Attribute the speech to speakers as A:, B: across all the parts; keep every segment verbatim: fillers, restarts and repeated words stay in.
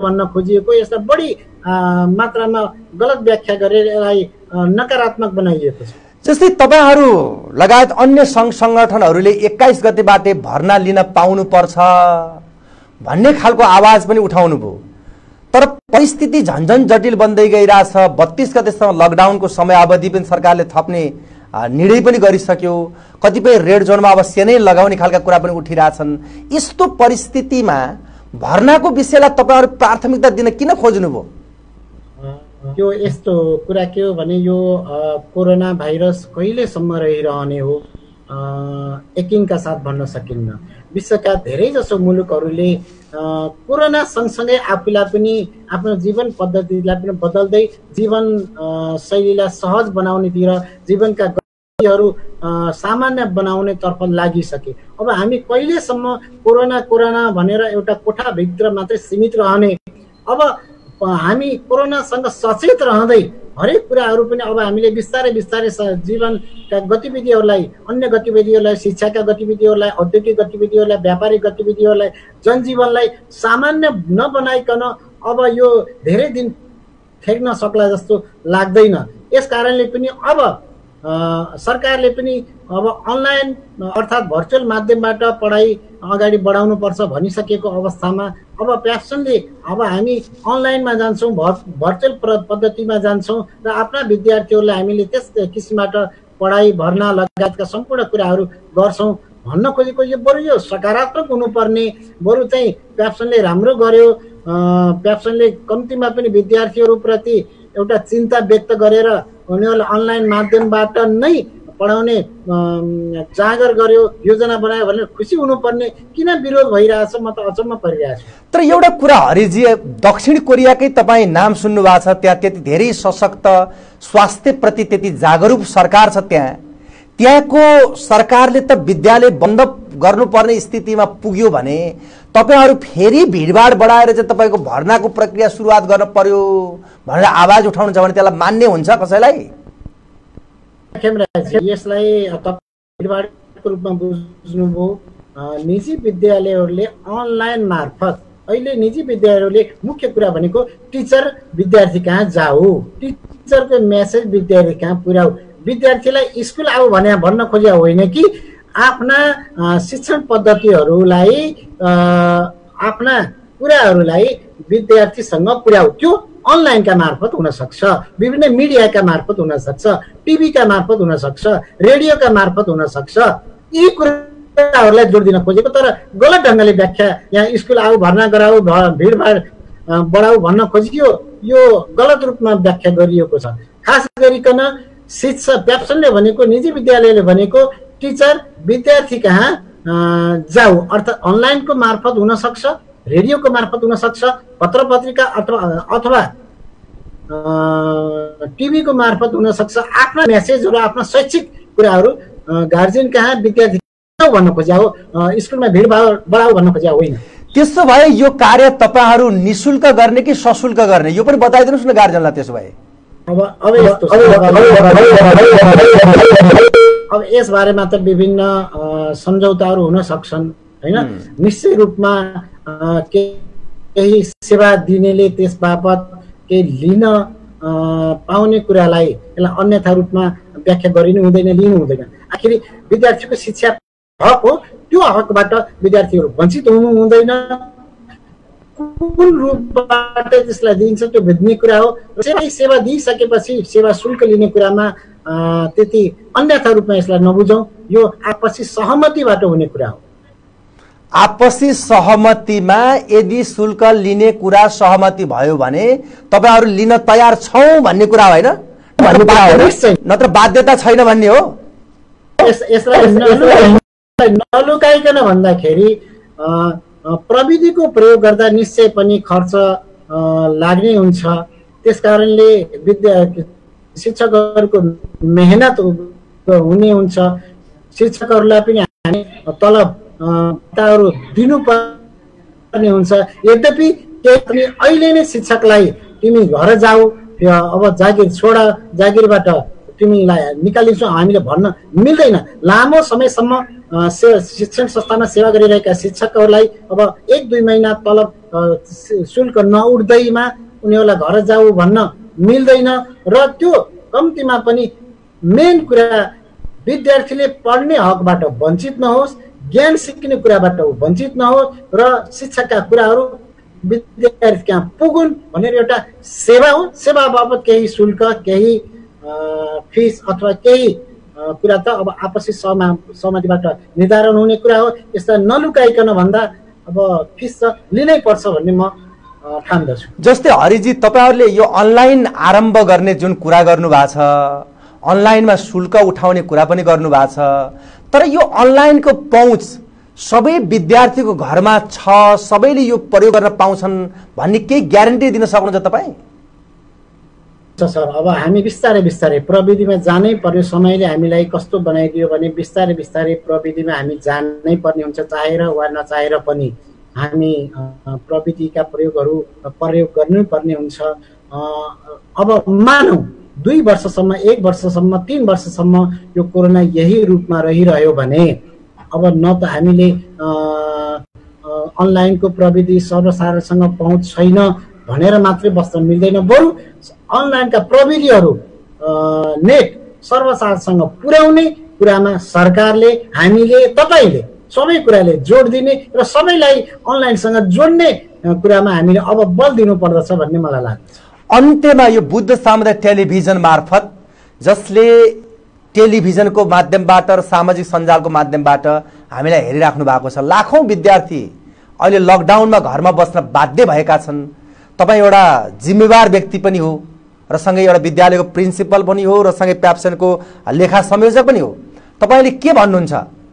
A: भन्न खोजिएको, यसलाई बढी मात्रामा गलत व्याख्या गरेर यसलाई नकारात्मक बनाइएको छ।
B: जस्तै तपाईहरू लगायत अन्य सङ्घ सङ्गठनहरूले एक्काइस गतेबाटै भर्ना लिन पाउनुपर्छ भन्ने खालको आवाज पनि उठाउनु भयो, तर परिस्थिति झन्झन जटिल बन्दै गइरहेछ। बत्तीस गतेसम्म लकडाउनको समयावधि पनि सरकारले थप्ने निर्णय पनि गरिसक्यो, कतिपय रेड जोनमा अब सेनै लगाउने खालका कुरा पनि उठिरहेछन्। यस्तो परिस्थितिमा भर्नाको विषयलाई तपाईहरू प्राथमिकता दिन किन खोज्नुभयो?
A: यो यस्तो कुरा के हो भने यो कोरोना भाइरस कहिलेसम्म रहिरहने हो एकिङका साथ भन्न सकिन्न। विश्वका धेरै जसो मुलुकहरूले कोरोना सँगसँगै आफूलाई पनि आफ्नो जीवन पद्धतिलाई पनि बदल्दै जीवन शैलीलाई सहज बनाउनेतिर, जीवनका गतिहरू सामान्य बनाउने तर्फ लागिसके। अब हामी कहिलेसम्म कोरोना कोरोना भनेर एउटा कोठाभित्र मात्रै सीमित रहने? अब हामी कोरोनासँग सचेत रहँदै हरेक कुराहरू पनि अब हामीले बिस्तारै बिस्तारै जीवनका गतिविधिहरूलाई, अन्य गतिविधिहरूलाई, शिक्षाका गतिविधिहरूलाई, औद्योगिक गतिविधिहरूलाई, व्यापारिक गतिविधिहरूलाई, जनजीवनलाई सामान्य नबनाइकन अब यो धेरै दिन ठेक्न सक्ला जस्तो लाग्दैन। यस कारणले पनि अब सरकारले पनि अब अनलाइन अर्थात् भर्चुअल माध्यमबाट पढाइ अगाडि बढाउनु पर्छ भनिसकेको अवस्थामा अब प्यासनले अब हामी अनलाइनमा जान्छौँ, भर्चुअल पद्धतिमा जान्छौँ र आफ्ना विद्यार्थीहरूलाई हामीले त्यस किसिमबाट पढाइ भर्ना लगायतका सम्पूर्ण कुराहरू गर्छौँ भन्न खोजेको। यो बरु यो सकारात्मक हुनुपर्ने, बरु चाहिँ प्यासनले राम्रो गर्यो, प्यासनले कम्तीमा पनि विद्यार्थीहरूप्रति एउटा चिन्ता व्यक्त गरेर उनीहरूलाई अनलाइन माध्यमबाट नै पढाउने जागर गर्यो, योजना बनायो भनेर खुसी हुनुपर्ने, किन विरोध भइरहेछ म त अचम्म परिरहेको छु।
B: तर एउटा कुरा हरिजी, दक्षिण कोरियाकै तपाईँ नाम सुन्नु भएको छ, त्यहाँ त्यति धेरै सशक्त, स्वास्थ्यप्रति त्यति जागरुक सरकार छ। त्यहाँ त्यहाँको सरकारले त विद्यालय बन्द गर्नुपर्ने स्थितिमा पुग्यो भने तपाईहरू फेरि भिडभाड बढाएर चाहिँ तपाईँको भर्नाको प्रक्रिया सुरुवात गर्न पर्यो भनेर आवाज उठाउनुहुन्छ भने त्यसलाई मान्ने हुन्छ कसैलाई?
A: यसलाई भिडभाडको रूपमा बुझ्नुभयो। निजी विद्यालयहरूले अनलाइन मार्फत अहिले निजी विद्यालयहरूले मुख्य कुरा भनेको टिचर विद्यार्थी कहाँ जाऊ, टिचरको मेसेज विद्यार्थी कहाँ पुर्याऊ, विद्यार्थीलाई स्कुल आऊ भने भन्न खोजे होइन कि आफ्ना शिक्षण पद्धतिहरूलाई, आफ्ना कुराहरूलाई विद्यार्थीसँग पुर्याऊ। त्यो अनलाइनका मार्फत हुन सक्छ, विभिन्न मिडियाका मार्फत हुन सक्छ, टिभीका मार्फत हुन सक्छ, रेडियोका मार्फत हुन सक्छ। यी कुराहरूलाई जोड दिन खोजेको, तर गलत ढङ्गले व्याख्या यहाँ स्कुल आऊ, भर्ना गराऊ, भिडभाड बढाऊ भन्न खोजियो, यो गलत रूपमा व्याख्या गरिएको छ। खास गरिकन शिक्षा प्याप्सनले भनेको, निजी विद्यालयले भनेको टिचर विद्यार्थी कहाँ जाऊ, अर्थात् अनलाइनको मार्फत हुन सक्छ, रेडियोको मार्फत हुन सक्छ, पत्र पत्रिका अथवा अथवा टिभीको मार्फत हुन सक्छ। आफ्ना मेसेजहरू, आफ्ना शैक्षिक कुराहरू गार्जियन कहाँ, विद्यार्थी कहाँ भन्न खोज्या हो, स्कुलमा भिड बढाऊ भन्न खोज्या होइन।
B: त्यसो भए यो कार्य तपाईँहरू निशुल्क गर्ने कि सशुल्क गर्ने, यो पनि बताइदिनुहोस् न गार्जियनलाई। त्यसो भए
A: अब अब यस्तो अब यस बारेमा त विभिन्न सम्झौताहरू हुन सक्छन् हैन। निश्चय रूपमा केही सेवा दिनेले त्यस बापत केही लिन पाउने कुरालाई यसलाई अन्यथा रूपमा व्याख्या गरिनु हुँदैन, लिनु हुँदैन। आखिरी विद्यार्थीको शिक्षा हक हो, त्यो हकबाट विद्यार्थीहरू वञ्चित हुनु हुँदैन। कुन रूपबाट त्यसलाई दिइन्छ त्यो बुझ्ने कुरा हो। सेवा सेवा दिइसकेपछि सेवा शुल्क लिने कुरामा त्यति अन्यथा रूपमा यसलाई नबुझौँ, यो आपसी सहमतिबाट हुने कुरा हो।
B: आपसी सहमतिमा यदि शुल्क लिने कुरा सहमति भयो भने तपाईहरु लिन तयार छौं भन्ने कुरा होइन, नत्र बाध्यता छैन भन्ने हो।
A: यसलाई नलुकाइकन भन्दाखेरि प्रविधिको प्रयोग गर्दा निश्चय पनि खर्च लाग्ने हुन्छ। त्यसकारणले विद्या शिक्षकहरूको मेहनत हुने हुन्छ। शिक्षकहरूलाई पनि हामी तलब ताहरू दिनुपर्ने हुन्छ। यद्यपि अहिले नै शिक्षकलाई तिमी घर जाऊ, अब जागिर छोड, जागिरबाट तिमीलाई निकालिन्छौँ हामीले भन्न मिल्दैन। लामो समयसम्म शिक्षण संस्थामा सेवा गरिरहेका शिक्षकहरूलाई अब एक दुई महिना तलब शुल्क नउठ्दैमा उनीहरूलाई घर जाऊ भन्न मिल्दैन। र त्यो कम्तीमा पनि मेन कुरा विद्यार्थीले पढ्ने हकबाट वञ्चित नहोस्, ज्ञान सिक्ने कुराबाट वञ्चित नहोस् र शिक्षाका कुराहरू विद्यार्थी कहाँ पुगुन् भनेर एउटा सेवा हो। सेवा बाबत केही शुल्क, केही फिस अथवा केही कुरा त अब आपसी सहमा सहमतिबाट निर्धारण हुने कुरा हो। यसलाई नलुकाइकन भन्दा अब फिस त लिनै पर्छ भन्ने म ठान्दछु।
B: जस्तै हरिजी, तपाईँहरूले यो अनलाइन आरम्भ गर्ने जुन कुरा गर्नु भएको छ, अनलाइनमा शुल्क उठाउने कुरा पनि गर्नु भएको छ, तर यो अनलाइनको पहुँच सबै विद्यार्थीको घरमा छ, सबैले यो प्रयोग गर्न पाउँछन् भन्ने केही ग्यारेन्टी दिन सक्नुहुन्छ तपाईँ?
A: सर, अब हामी बिस्तारै बिस्तारै प्रविधिमा जानै पर्ने समयले हामीलाई कस्तो बनाइदियो भने बिस्तारै बिस्तारै प्रविधिमा हामी जानै पर्ने हुन्छ, चाहेर वा नचाहेर पनि हामी प्रविधिका प्रयोगहरू प्रयोग गर्नै पर्ने हुन्छ। अब मानौँ दुई वर्षसम्म, एक वर्षसम्म, तीन वर्षसम्म यो कोरोना यही रूपमा रहिरह्यो भने अब न त हामीले अनलाइनको प्रविधि सर्वसाधारणसँग पहुँच छैन भनेर मात्रै बस्न मिल्दैन, बरु अनलाइनका प्रविधिहरू नेट सर्वसाधारणसँग पुर्याउने कुरामा सरकारले, हामीले, तपाईँले सबै कुराले जोड दिने र सबैलाई अनलाइनसँग जोड्ने कुरामा हामीले अब बल दिनु पर्दछ भन्ने मलाई लाग्छ।
B: अन्त्यमा यो बुद्ध सामुदायिक टेलिभिजन मार्फत, जसले टेलिभिजनको माध्यमबाट र सामाजिक सञ्जालको माध्यमबाट हामीलाई हेरिराख्नु भएको छ, लाखौँ विद्यार्थी अहिले लकडाउनमा घरमा बस्न बाध्य भएका छन्। तपाईँ एउटा जिम्मेवार व्यक्ति पनि हो र सँगै एउटा विद्यालयको प्रिन्सिपल पनि हो र सँगै प्याप्सनको लेखा संयोजक पनि हो। तपाईँले के भन्नुहुन्छ?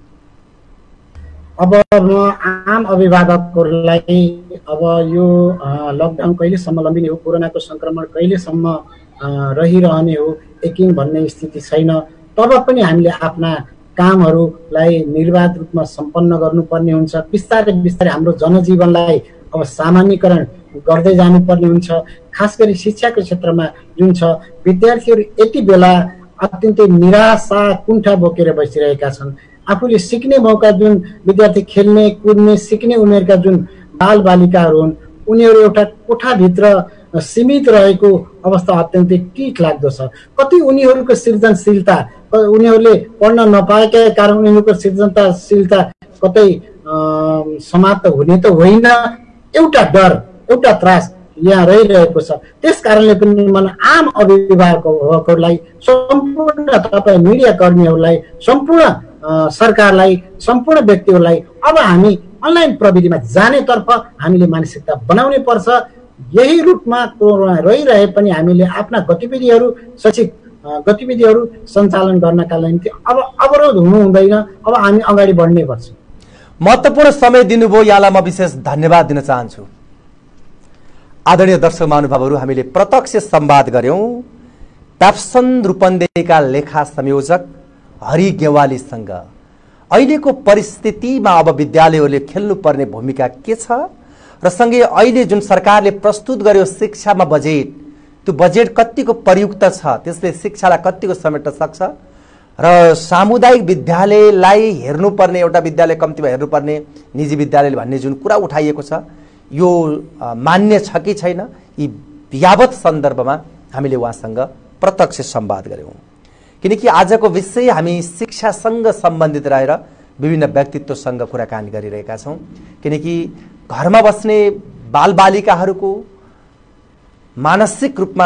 A: अब म आम अभिभावकहरूलाई अब यो लकडाउन कहिलेसम्म लम्बिने हो, कोरोनाको सङ्क्रमण कहिलेसम्म रहिरहने हो, एकिङ भन्ने स्थिति छैन, तब पनि हामीले आफ्ना कामहरूलाई निर्वाध रूपमा सम्पन्न गर्नुपर्ने हुन्छ। बिस्तारै बिस्तारै हाम्रो जनजीवनलाई अब सामान्यकरण गर्दै जानुपर्ने हुन्छ। खास गरी शिक्षाको क्षेत्रमा जुन छ, विद्यार्थीहरू यति बेला अत्यन्तै निराशा कुण्ठा बोकेर बसिरहेका छन्। आफूले सिक्ने मौका, जुन विद्यार्थी खेल्ने कुद्ने सिक्ने उमेरका जुन बाल बालिकाहरू हुन्, उनीहरू एउटा कोठाभित्र सीमित रहेको अवस्था अत्यन्तै टिठ लाग्दो छ। कति उनीहरूको सृजनशीलता, उनीहरूले पढ्न नपाएका कारण उनीहरूको सृजनशीलता कतै समाप्त हुने त होइन, एउटा डर, एउटा त्रास यहाँ रहिरहेको छ। त्यस कारणले पनि मलाई आम अभिभावकहरूलाई, सम्पूर्ण तपाईँ मिडिया कर्मीहरूलाई, सम्पूर्ण सरकारलाई, सम्पूर्ण व्यक्तिहरूलाई अब हामी अनलाइन प्रविधिमा जानेतर्फ हामीले मानसिकता बनाउनै पर्छ। यही रूपमा कोरोना रहिरहे पनि हामीले आफ्ना गतिविधिहरू, शैक्षिक गतिविधिहरू सञ्चालन गर्नका निम्ति अब अवरोध हुनु हुँदैन, अब हामी अगाडि बढ्नै पर्छ।
B: महत्त्वपूर्ण समय दिनुभयो, यहाँलाई म विशेष धन्यवाद दिन चाहन्छु। आदरणीय दर्शक महानुभावहरू, हामीले प्रत्यक्ष संवाद गर्यौं प्याप्सन रूपन्देहीका लेखा संयोजक हरि गेवालीसँग। अहिलेको परिस्थितिमा अब विद्यालयहरूले खेल्नुपर्ने भूमिका के छ र सँगै अहिले जुन सरकारले प्रस्तुत गर्यो शिक्षामा बजेट, त्यो बजेट कतिको प्रयुक्त छ, त्यसले शिक्षालाई कतिको समेट्न सक्छ र सामुदायिक विद्यालयलाई हेर्नुपर्ने, एउटा विद्यालय कम्तीमा हेर्नुपर्ने निजी विद्यालय भन्ने जुन कुरा उठाइएको छ, यो मान्य छ कि छैन, यी यावत सन्दर्भमा हामीले उहाँसँग प्रत्यक्ष संवाद गर्यौं। किनकि आजको विषय हामी शिक्षासँग सम्बन्धित रहेर विभिन्न व्यक्तित्वसँग कुराकानी गरिरहेका छौं। किनकि घरमा बस्ने बालबालिकाहरूको मानसिक रूपमा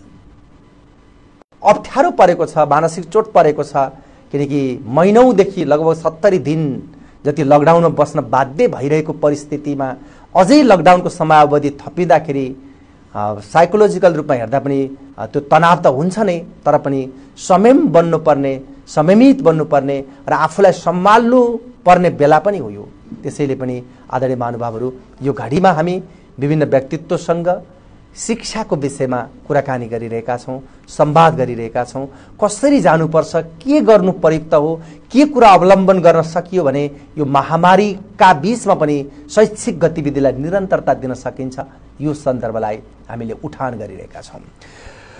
B: अप्ठ्यारो परेको छ, मानसिक चोट परेको छ। किनकि महिनौदेखि लगभग सत्तरी दिन जति लकडाउनमा बस्न बाध्य भइरहेको परिस्थितिमा अझै लकडाउनको समयावधि थपिँदाखेरि साइकोलोजिकल रूपमा हेर्दा पनि त्यो तनाव त हुन्छ नै, तर पनि संयम बन्नुपर्ने, संयमित बन्नुपर्ने र आफूलाई सम्हाल्नु पर्ने बेला पनि हो यो। त्यसैले पनि आदरणीय महानुभावहरू, यो घडीमा हामी विभिन्न व्यक्तित्वसँग शिक्षाको विषयमा कुराकानी गरिरहेका छौं, संवाद गरिरहेका छौं। कसरी जानुपर्छ, के गर्नु प्रयुक्त हो, के कुरा अवलम्बन गर्न सकियो भने यो महामारीका बीचमा पनि शैक्षिक गतिविधिलाई निरन्तरता दिन सकिन्छ, यो सन्दर्भलाई हामीले उठान गरिरहेका छौं।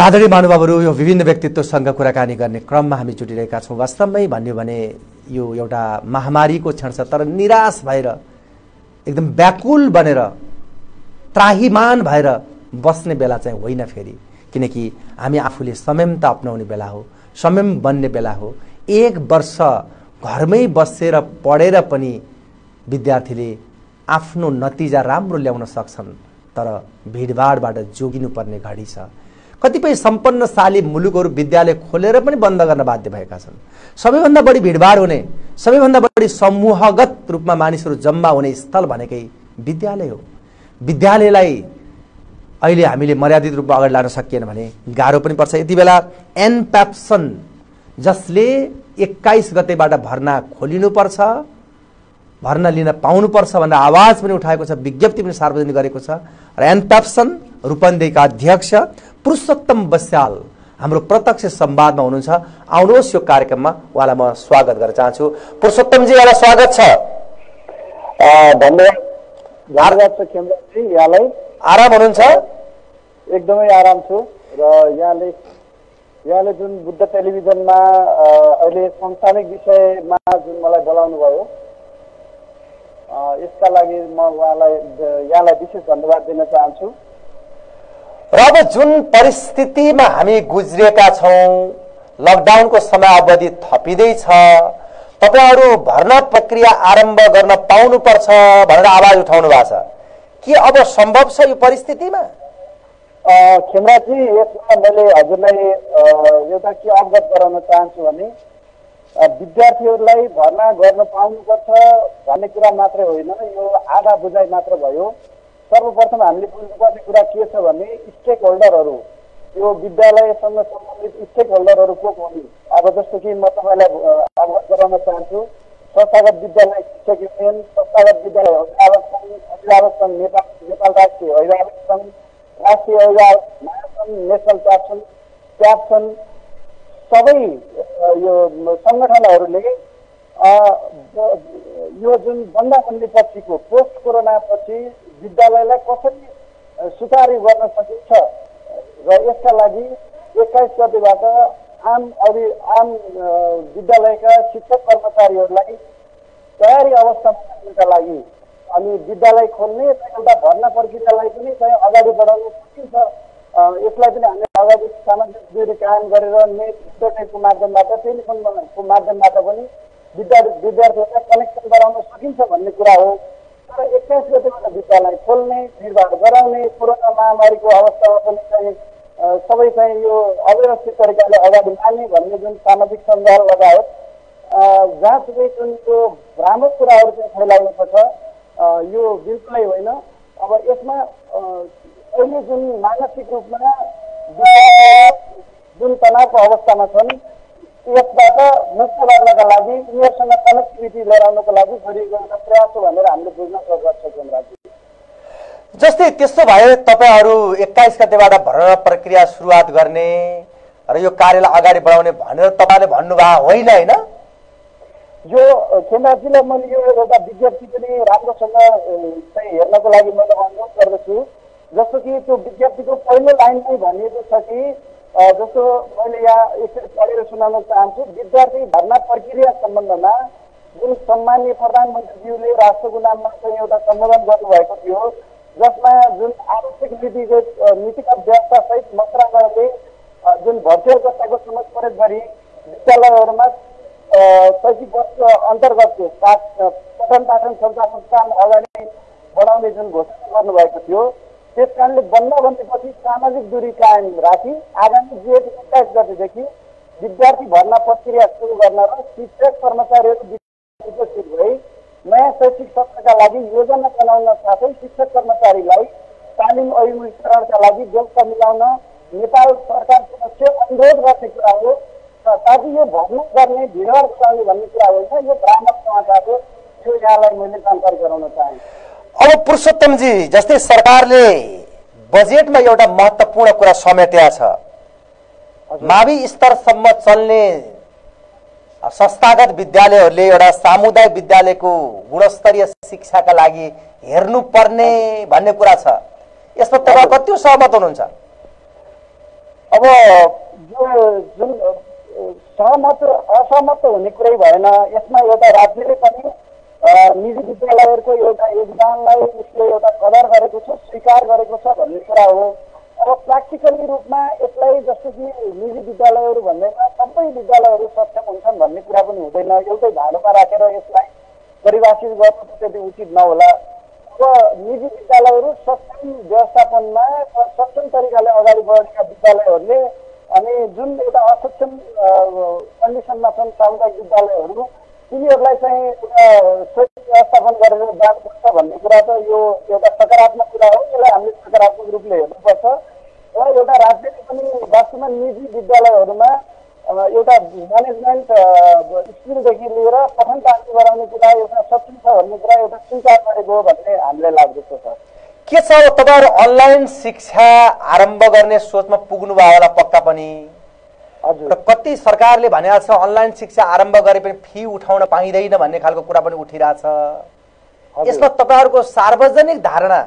B: आदरणीय महानुभावहरू, यो विभिन्न व्यक्तित्वसँग कुराकानी गर्ने क्रममा हामी जुटिरहेका छौँ। वास्तवमै भन्यो भने यो एउटा महामारीको क्षण छ, तर निराश भएर एकदम व्याकुल बनेर त्राहिमाम भएर बस्ने बेला चाहिँ होइन फेरि, किनकि हामी आफूले संयमता अपनाउने बेला हो, संयम बन्ने बेला हो। एक वर्ष घरमै बसेर पढेर पनि विद्यार्थीले आफ्नो नतिजा राम्रो ल्याउन सक्छन्, तर भिडभाडबाट जोगिनुपर्ने घडी छ। कतिपय सम्पन्नशाली मुलुकहरू विद्यालय खोलेर पनि बन्द गर्न बाध्य भएका छन्। सबैभन्दा बढी भिडभाड हुने, सबैभन्दा बढी समूहगत रूपमा मानिसहरू जम्मा हुने स्थल भनेकै विद्यालय हो। विद्यालयलाई अहिले हामीले मर्यादित रूपमा अगाडि लान सकिएन भने गाह्रो पनि पर्छ। यति बेला एनप्याप्सन, जसले एक्काइस गतेबाट भर्ना खोलिनुपर्छ, भर्ना लिन पाउनुपर्छ भनेर आवाज पनि उठाएको छ, विज्ञप्ति पनि सार्वजनिक गरेको छ। र एनप्याप्सन रूपन्देहीका अध्यक्ष पुरुषोत्तम बस्याल हाम्रो प्रत्यक्ष संवादमा हुनुहुन्छ। आउनुहोस् यो कार्यक्रममा उहाँलाई म स्वागत गर्न चाहन्छु। पुरुषोत्तमजी, यहाँलाई स्वागत छ।
C: धन्यवाद धन्यवाद छ खेमराजजी, यहाँलाई।
B: आराम हुनुहुन्छ?
C: एकदमै आराम छु। र यहाँले यहाँले जुन बुद्ध टेलिभिजनमा अहिले संस्थानिक विषयमा जुन मलाई बोलाउनु भयो, यसका लागि म उहाँलाई यहाँलाई विशेष धन्यवाद दिन चाहन्छु।
B: र अब जुन परिस्थितिमा हामी गुज्रिएका छौँ, लकडाउनको समय अवधि थपिँदैछ, तपाईहरू भर्ना प्रक्रिया आरम्भ गर्न पाउनुपर्छ भनेर आवाज उठाउनु भएको छ। के अब सम्भव छ यो परिस्थितिमा?
C: खेमराजजी, यसमा मैले हजुरलाई एउटा के अवगत गराउन चाहन्छु भने विद्यार्थीहरूलाई भर्ना गर्न पाउनुपर्छ भन्ने कुरा मात्रै होइन, यो आधा बुझाइ मात्र भयो। सर्वप्रथम हामीले बुझ्नुपर्ने कुरा के छ भने स्टेक होल्डरहरू, यो विद्यालयसँग सम्बन्धित स्टेक होल्डरहरू को हुन्। अब जस्तो कि म तपाईँलाई अवगत गराउन चाहन्छु, संस्थागत विद्यालय शिक्षक युनियन, संस्थागत विद्यालय अभिभावक सङ्घ, अभिभावक सङ्घ नेपाल, नेपाल राष्ट्रिय अभिभावक सङ्घ, राष्ट्रिय अभिभावक महासङ्घ, नेसनल क्याप्सन क्याप्सन सबै यो सङ्गठनहरूले यो जुन बन्दाबन्दी पछिको पोस्ट कोरोना पछि विद्यालयलाई कसरी सुचारू गर्न सकिन्छ र यसका लागि एक्काइस गतेबाट आम अभि आम विद्यालयका शिक्षक कर्मचारीहरूलाई तयारी अवस्थामा राख्नका लागि अनि विद्यालय खोल्ने एउटा भर्ना प्रक्रियालाई पनि चाहिँ अगाडि बढाउन सकिन्छ। यसलाई पनि हामीले अगाडि सामाजिक दूरी कायम गरेर नेट इन्टरनेटको माध्यमबाट, टेलिफोनको माध्यमबाट पनि विद्यार्थी विद्यार्थीहरूलाई कनेक्सन गराउन सकिन्छ भन्ने कुरा हो। तर एक्काइस गतेबाट विद्यालय खोल्ने, भिडभाड गराउने, कोरोना महामारीको अवस्थामा पनि चाहिँ सबै चाहिँ यो अव्यवस्थित तरिकाले अगाडि लाने भन्ने जुन सामाजिक सञ्जाल लगायत जहाँसुकै जुन यो भ्रामक कुराहरू चाहिँ फैलाइएको छ, यो बिल्कुलै होइन। अब यसमा अहिले जुन मानसिक रूपमा जुन तनावको अवस्थामा छन्, यसबाट मुक्त गर्नका लागि, यिनीहरूसँग कनेक्टिभिटी लिएर आउनको लागि गरिएको एउटा प्रयास हो भनेर हामीले बुझ्न सक्छौँ।
B: जस्तै त्यसो भए तपाईँहरू एक्काइस गतेबाट भर्ना प्रक्रिया सुरुवात गर्ने र यो कार्यलाई अगाडि बढाउने भनेर तपाईँले भन्नुभयो होइन? होइन,
C: यो खेमराजजीलाई मैले यो एउटा विज्ञप्ति पनि राम्रोसँग चाहिँ हेर्नको लागि मैले अनुरोध गर्दछु। जस्तो कि त्यो विज्ञप्तिको पहिलो लाइनमै भनिएको छ कि जस्तो मैले यहाँ एकचोटि पढेर सुनाउन चाहन्छु। विद्यार्थी भर्ना प्रक्रिया सम्बन्धमा जुन सम्माननीय प्रधानमन्त्रीज्यूले राष्ट्रको नाममा चाहिँ एउटा सम्बोधन गर्नुभएको थियो, जसमा जुन आवश्यक नीतिगत नीतिगत व्यवस्थासहित मन्त्रालयले जुन भर्चुअल कक्षाको समझ प्रयोग गरी विद्यालयहरूमा शैक्षिक वर्ष अन्तर्गतको पठन पाठन संचालन काम अगाडि बढाउने जुन घोषणा गर्नुभएको थियो, त्यस कारणले बन्दाबन्दीपछि सामाजिक दूरी कायम राखी आगामी जेठ एक्काइस गतेदेखि विद्यार्थी भर्ना प्रक्रिया सुरु गर्न र शिक्षक कर्मचारीहरू विकसित भई नयाँ शैक्षिक सत्रका लागि योजना बनाउन साथै शिक्षक कर्मचारीलाई तालिम अभिमुखीकरणका लागि व्यवस्था मिलाउन नेपाल सरकारको अनुरोध गर्ने कुरा हो, ताकि यो भर्ना गर्ने भिडभाड गराउने भन्ने कुरा होइन। यो भ्रामक समाचार हो, त्यो यहाँलाई मैले जानकारी गराउन चाहे।
B: अब पुरुषोत्तमजी, जस्तै सरकारले बजेटमा एउटा महत्त्वपूर्ण कुरा समेटेको छ, मावि स्तरसम्म चल्ने संस्थागत विद्यालयहरूले एउटा सामुदायिक विद्यालयको गुणस्तरीय शिक्षाका लागि हेर्नुपर्ने भन्ने कुरा छ। यसमा तपाईँ कति सहमत हुनुहुन्छ?
C: अब यो जुन सहमत असहमत हुने कुरै भएन। यसमा एउटा राज्यले पनि निजी विद्यालयहरूको एउटा योगदानलाई उसले एउटा कदर गरेको छ, स्वीकार गरेको छ भन्ने कुरा हो। अब प्र्याक्टिकली रूपमा यसलाई जस्तो कि निजी विद्यालयहरू भन्दैमा सबै विद्यालयहरू सक्षम हुन्छन् भन्ने कुरा पनि हुँदैन। एउटै धालोमा राखेर यसलाई परिभाषित गर्नु त्यति उचित नहोला। अब निजी विद्यालयहरू सक्षम व्यवस्थापनमा सक्षम तरिकाले अगाडि बढेका विद्यालयहरूले अनि जुन एउटा असक्षम कन्डिसनमा छन् सामुदायिक विद्यालयहरू तिनीहरूलाई चाहिँ एउटा सही व्यवस्थापन गरेर जानुपर्छ भन्ने कुरा त यो एउटा सकारात्मक कुरा हो। यसलाई हामीले सकारात्मक रूपले हेर्नुपर्छ र एउटा राज्यले पनि वास्तवमा निजी विद्यालयहरूमा एउटा म्यानेजमेन्ट स्कुलदेखि लिएर पठन पाठन गराउने कुरा एउटा सक्षम छ भन्ने कुरा एउटा स्वीकार गरेको हो भन्ने हामीलाई लाग्दछ सर।
B: के छ अब तपाईँहरू अनलाइन शिक्षा आरम्भ गर्ने सोचमा पुग्नुभयो होला पक्का पनि?
C: हजुर।
B: र कति सरकारले भनेको छ अनलाइन शिक्षा आरम्भ गरे पनि फी उठाउन पाइँदैन भन्ने खालको कुरा पनि उठिरहेछ। यसमा तपाईँहरूको सार्वजनिक धारणा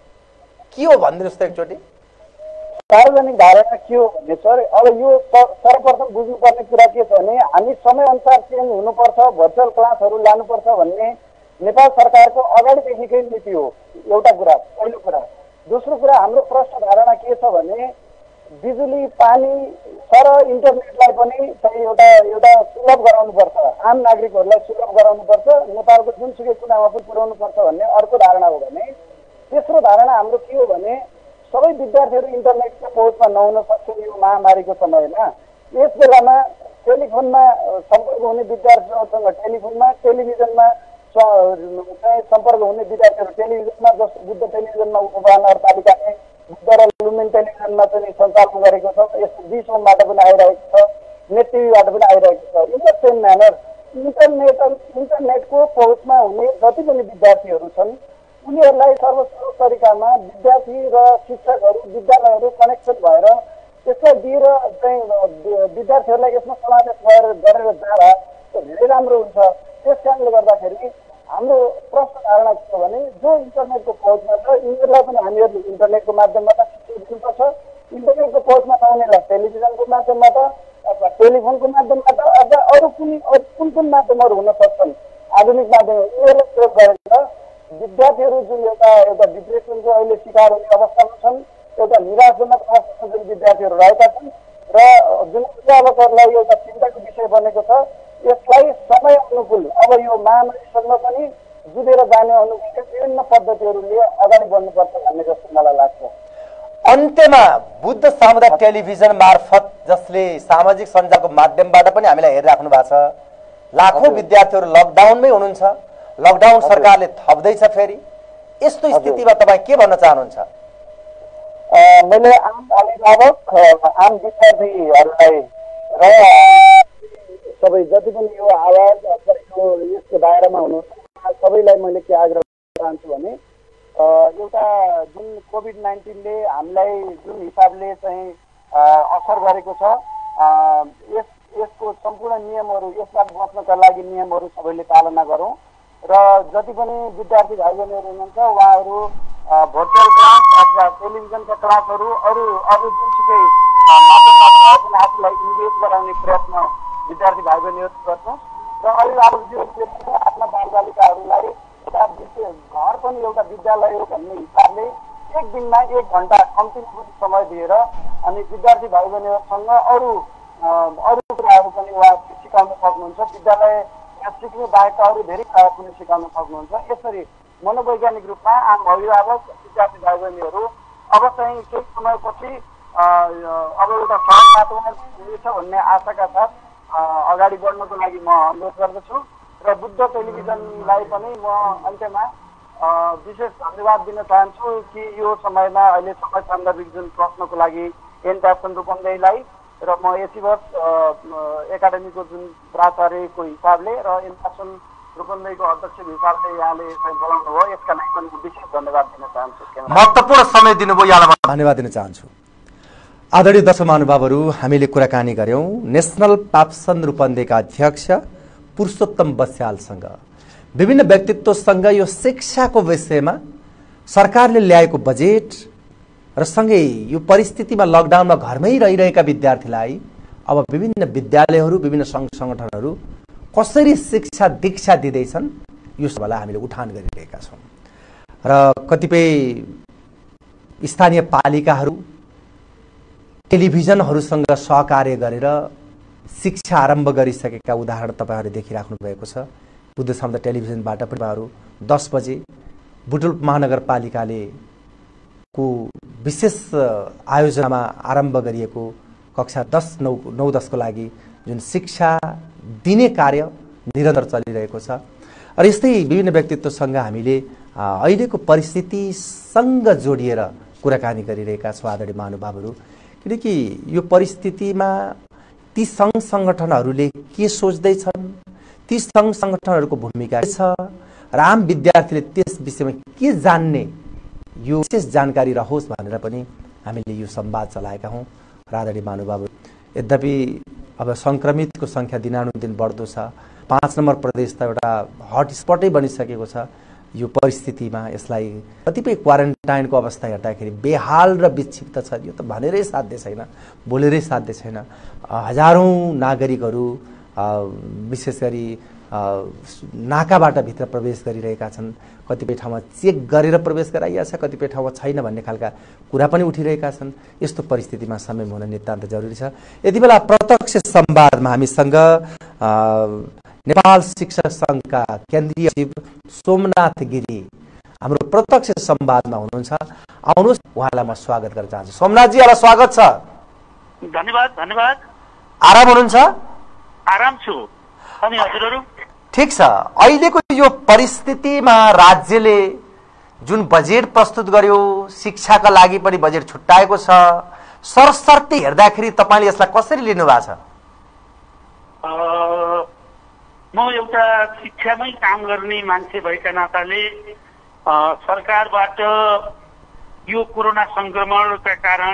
B: के हो भनिदिनुहोस् त एकचोटि।
C: सार्वजनिक धारणा के हो भने सर, अब यो सर्वप्रथम बुझ्नुपर्ने कुरा के छ भने हामी समयअनुसार चेन्ज हुनुपर्छ, भर्चुअल क्लासहरू लानुपर्छ भन्ने नेपाल सरकारको अगाडिदेखिकै नीति हो। एउटा कुरा, पहिलो कुरा। दोस्रो कुरा, हाम्रो प्रष्ट धारणा के छ भने बिजुली, पानी सर इन्टरनेटलाई पनि चाहिँ एउटा एउटा सुलभ गराउनुपर्छ, आम नागरिकहरूलाई सुलभ गराउनुपर्छ, नेपालको जुनसुकै कुनामा पनि पुर्याउनुपर्छ भन्ने अर्को धारणा हो भने तेस्रो धारणा हाम्रो के हो भने सबै विद्यार्थीहरू इन्टरनेटको पहुँचमा नहुन सक्छ यो महामारीको समयमा। यस बेलामा टेलिफोनमा सम्पर्क हुने विद्यार्थीहरूसँग टेलिफोनमा, टेलिभिजनमा चाहिँ सम्पर्क हुने विद्यार्थीहरू टेलिभिजनमा, जस्तो बुद्ध टेलिभिजनमा उपवाहन अर्थालिकाले बुद्ध र लुमेन टेलिभिजनमा चाहिँ सञ्चालन गरेको छ। यस्तो बिस ओमबाट पनि आइरहेको छ, नेट टिभीबाट पनि आइरहेको छ। In the same manner internet इन्टरनेटको पहुँचमा हुने जति पनि विद्यार्थीहरू छन् उनीहरूलाई सर्वसर्व तरिकामा विद्यार्थी र शिक्षकहरू, विद्यालयहरू कनेक्सन भएर त्यसलाई दिएर चाहिँ विद्यार्थीहरूलाई यसमा समावेश गरेर गरेर जाँदा धेरै राम्रो हुन्छ। त्यस कारणले गर्दाखेरि हाम्रो प्रश्न धारणा के हो भने जो इन्टरनेटको पहुँचमा छ यिनीहरूलाई पनि हामीहरूले इन्टरनेटको माध्यमबाट शिक्षा दिनुपर्छ। इन्टरनेटको पहुँचमा नहुनेलाई टेलिभिजनको माध्यमबाट अथवा टेलिफोनको माध्यमबाट अथवा अरू कुनै कुन कुन माध्यमहरू हुन सक्छन् आधुनिक माध्यमहरू यिनीहरूलाई प्रयोग गरेर विद्यार्थीहरू जुन एउटा एउटा डिप्रेसनको अहिले शिकार हुने अवस्थामा छन्, एउटा निराशजनक अवस्थामा जुन विद्यार्थीहरू रहेका छन् र जुन अभिभावकहरूलाई एउटा चिन्ताको विषय बनेको छ, यसलाई समय अनुकूल अब यो महामारीसँग पनि जुधेर जाने अनुकूल विभिन्न पद्धतिहरूले अगाडि बढ्नुपर्छ भन्ने जस्तो मलाई लाग्छ।
B: अन्त्यमा बुद्ध सामुदायिक टेलिभिजन मार्फत जसले सामाजिक सञ्जालको माध्यमबाट पनि हामीलाई हेरिराख्नु भएको छ, लाखौँ विद्यार्थीहरू लकडाउनमै हुनुहुन्छ, लकडाउन सरकारले थप्दैछ फेरि, यस्तो स्थितिमा तपाईँ के भन्न चाहनुहुन्छ?
C: मैले आम अभिभावक, आम विद्यार्थीहरूलाई र सबै जति पनि यो आवाज अथवा यो यसको दायरामा हुनुहुन्छ सबैलाई मैले के आग्रह चाहन्छु भने एउटा जुन कोभिड नाइन्टिनले हामीलाई जुन हिसाबले चाहिँ असर गरेको छ, यस यसको सम्पूर्ण नियमहरू, यसबाट बच्नका लागि नियमहरू सबैले पालना गरौँ र जति पनि विद्यार्थी भाइ बहिनीहरू हुनुहुन्छ उहाँहरू भर्चुअल क्लास अथवा टेलिभिजनका क्लासहरू अरू अरू जुनसुकै माध्यमबाट आफूलाई इन्गेज गराउने प्रयत्न विद्यार्थी भाइ बहिनीहरू गर्छौँ र अभिभावकज्यूहरूले आफ्ना बालबालिकाहरूलाई एउटा घर पनि एउटा विद्यालय हो भन्ने हिसाबले एक दिनमा एक घन्टा कम्ती समय दिएर अनि विद्यार्थी भाइ बहिनीहरूसँग अरू अरू कुराहरू पनि उहाँहरूले सिकाउन सक्नुहुन्छ। विद्यालय सिक्नु बाहेक अरू धेरै कुराहरू पनि सिकाउन सक्नुहुन्छ। यसरी मनोवैज्ञानिक रूपमा आम अभिभावक, विद्यार्थी भाइ बहिनीहरू अब चाहिँ केही समयपछि अब एउटा सहज वातावरण हुनेछ भन्ने आशाका साथ अगाडि बढ्नको लागि म अनुरोध गर्दछु र बुद्ध टेलिभिजनलाई पनि म अन्त्यमा विशेष धन्यवाद दिन चाहन्छु कि यो समयमा अहिले समय सान्दर्भिक जुन प्रश्नको लागि एन प्यासन रूपन्देहीलाई र म यति वर्ष एकाडेमीको जुन प्राचार्यको हिसाबले र एन प्यासन रूपन्देहीको अध्यक्षको हिसाबले यहाँले बोलाउनु भयो, यसका लागि पनि विशेष धन्यवाद दिन चाहन्छु।
B: महत्त्वपूर्ण समय दिनुभयो, यहाँलाई धन्यवाद दिन चाहन्छु। आदरणीय दर्शक महानुभावहरू, हामीले कुराकानी गर्यौं नेशनल प्यासन रूपन्देहीका अध्यक्ष पुरुषोत्तम बस्यालसँग। विभिन्न व्यक्तित्वसँग यो शिक्षाको विषयमा सरकारले ल्याएको बजेट र सँगै यो परिस्थितिमा लकडाउनमा घरमै रहिरहेका विद्यार्थीलाई अब विभिन्न विद्यालयहरू विभिन्न सङ्घ सङ्गठनहरू कसरी शिक्षा दीक्षा दिँदैछन् यो सबैलाई हामीले उठान गरिरहेका छौँ। र कतिपय स्थानीय पालिकाहरू टेलिभिजनहरूसँग सहकार्य गरेर शिक्षा आरम्भ गरिसकेका उदाहरण तपाईँहरूले देखिराख्नु भएको छ। बुद्ध सम्झ टेलिभिजनबाट पनि तपाईँहरू दस बजे बुटुल महानगरपालिकाले को विशेष आयोजनामा आरम्भ गरिएको कक्षा दस नौ नौ दसको लागि जुन शिक्षा दिने कार्य निरन्तर चलिरहेको छ। र यस्तै विभिन्न व्यक्तित्वसँग हामीले अहिलेको परिस्थितिसँग जोडिएर कुराकानी गरिरहेका छौँ आदरणीय महानुभावहरू। किनकि यो परिस्थितिमा ती सङ्घ सङ्गठनहरूले के सोच्दैछन्, ती सङ्घ सङ्गठनहरूको भूमिका के छ र आम विद्यार्थीले त्यस विषयमा के जान्ने यो विशेष जानकारी रहोस् भनेर पनि हामीले यो संवाद चलाएका हौँ। र आदरणीय महानुभावहरू, यद्यपि अब सङ्क्रमितको सङ्ख्या दिनानुदिन बढ्दो छ। पाँच नम्बर प्रदेश त एउटा हटस्पटै बनिसकेको छ। यो परिस्थितिमा यसलाई कतिपय क्वारेन्टाइनको अवस्था हेर्दाखेरि बेहाल र विक्षिप्त छ। यो त भनेरै साध्य छैन, बोलेरै साध्य छैन। हजारौँ नागरिकहरू विशेष गरी नाकाबाट भित्र प्रवेश गरिरहेका छन्। कतिपय ठाउँमा चेक गरेर प्रवेश गराइएको छ, कतिपय ठाउँमा छैन भन्ने खालका कुरा पनि उठिरहेका छन्। यस्तो परिस्थितिमा संयम हुन नितान्त जरुरी छ। यति बेला प्रत्यक्ष संवादमा हामीसँग नेपाल शिक्षक सङ्घका केन्द्रीय सचिव सोमनाथ गिरी हाम्रो प्रत्यक्ष संवादमा हुनुहुन्छ। आउनुहोस्, उहाँलाई म स्वागत गर्न चाहन्छु। सोमनाथजी, यहाँलाई स्वागत छ।
D: धन्यवाद धन्यवाद।
B: आराम हुनुहुन्छ?
D: आराम छु। अनि हजुरहरू?
B: ठिक छ। अहिलेको यो परिस्थितिमा राज्यले जुन बजेट प्रस्तुत गर्यो, शिक्षाका लागि पनि बजेट छुट्याएको छ, सरसर्ती हेर्दाखेरि तपाईँले यसलाई कसरी लिनु भएको छ?
D: म एउटा शिक्षामै काम गर्ने मान्छे भएका नाताले सरकारबाट यो कोरोना संक्रमणका कारण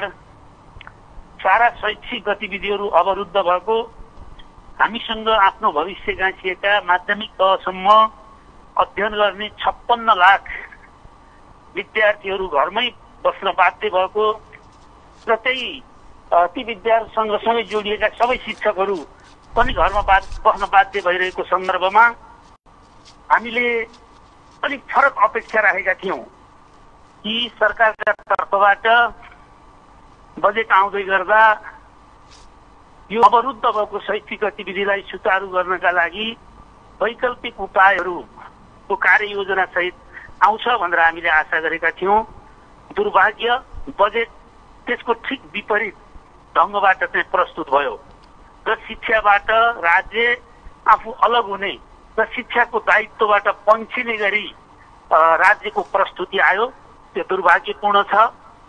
D: सारा शैक्षिक गतिविधिहरू अवरुद्ध भएको, हामीसँग आफ्नो भविष्य गाँसिएका माध्यमिक तहसम्म अध्ययन गर्ने छप्पन्न लाख विद्यार्थीहरू घरमै बस्न बाध्य भएको र त्यही ती विद्यार्थीसँगसँगै जोडिएका सबै शिक्षकहरू पनि घरमा बस्न बाध्य भइरहेको सन्दर्भमा हामीले अलिक फरक अपेक्षा राखेका थियौँ कि सरकारका तर्फबाट बजेट आउँदै गर्दा यो अवरुद्ध भएको शैक्षिक गतिविधिलाई सुचारू गर्नका लागि वैकल्पिक उपायहरूको कार्ययोजना सहित आउँछ भनेर हामीले आशा गरेका थियौँ। दुर्भाग्य, बजेट त्यसको ठिक विपरीत ढङ्गबाट चाहिँ प्रस्तुत भयो र शिक्षाबाट राज्य आफू अलग हुने र शिक्षाको दायित्वबाट पन्छिने गरी राज्यको प्रस्तुति आयो। त्यो दुर्भाग्यपूर्ण छ।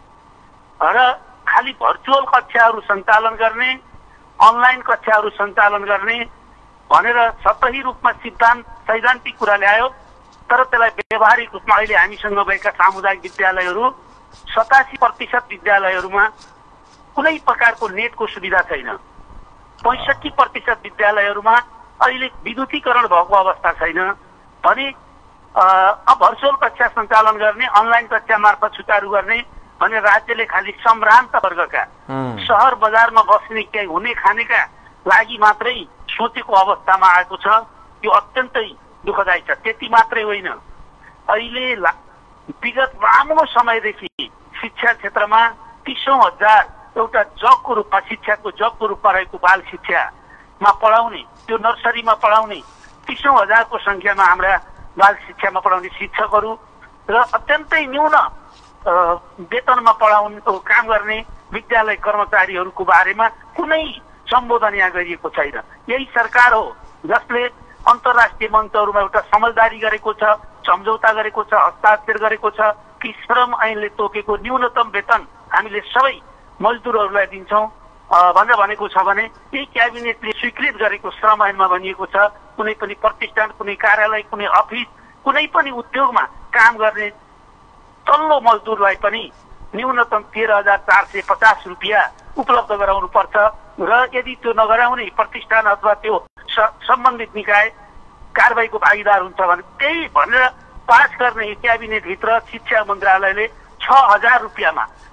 D: र खालि भर्चुअल कक्षाहरू सञ्चालन गर्ने, अनलाइन कक्षाहरू सञ्चालन गर्ने भनेर सतही रूपमा सिद्धान्त सैद्धान्तिक कुरा ल्यायो, तर त्यसलाई व्यावहारिक रूपमा अहिले हामीसँग भएका सामुदायिक विद्यालयहरू सतासी प्रतिशत विद्यालयहरूमा कुनै प्रकारको नेटको सुविधा छैन। पैँसठी प्रतिशत विद्यालयहरूमा अहिले विद्युतीकरण भएको अवस्था छैन भने अब भर्चुअल कक्षा सञ्चालन गर्ने, अनलाइन कक्षा मार्फत सुचारू गर्ने भने राज्यले खालि सम्भ्रान्त वर्गका सहर बजारमा बस्ने केही हुने खानेका लागि मात्रै सोचेको अवस्थामा आएको छ। यो अत्यन्तै दुःखदायी छ। त्यति मात्रै होइन, अहिले विगत लामो समयदेखि शिक्षा क्षेत्रमा तीसौँ हजार एउटा जगको रूपमा, शिक्षाको जगको रूपमा रहेको बाल शिक्षामा पढाउने, त्यो नर्सरीमा पढाउने तीसौँ हजारको सङ्ख्यामा हाम्रा बाल शिक्षामा पढाउने शिक्षकहरू र अत्यन्तै न्यून वेतनमा पढाउने काम गर्ने विद्यालय कर्मचारीहरूको बारेमा कुनै सम्बोधन यहाँ गरिएको छैन। यही सरकार हो जसले अन्तर्राष्ट्रिय मञ्चहरूमा एउटा समझदारी गरेको छ, सम्झौता गरेको छ, हस्ताक्षर गरेको छ कि श्रम ऐनले तोकेको न्यूनतम वेतन हामीले सबै मजदुरहरूलाई दिन्छौँ भनेर भनेको छ भने यही क्याबिनेटले स्वीकृत गरेको श्रम ऐनमा भनिएको छ कुनै पनि प्रतिष्ठान, कुनै कार्यालय, कुनै अफिस, कुनै पनि उद्योगमा काम गर्ने तल्लो मजदुरलाई पनि न्यूनतम तेह्र हजार चार सय पचास रुपियाँ उपलब्ध गराउनु पर्छ र यदि त्यो नगराउने प्रतिष्ठान अथवा त्यो सम्बन्धित निकाय कारबाहीको भागीदार हुन्छ भने त्यही भनेर पास गर्ने क्याबिनेटभित्र शिक्षा मन्त्रालयले छ हजार रुपियाँमा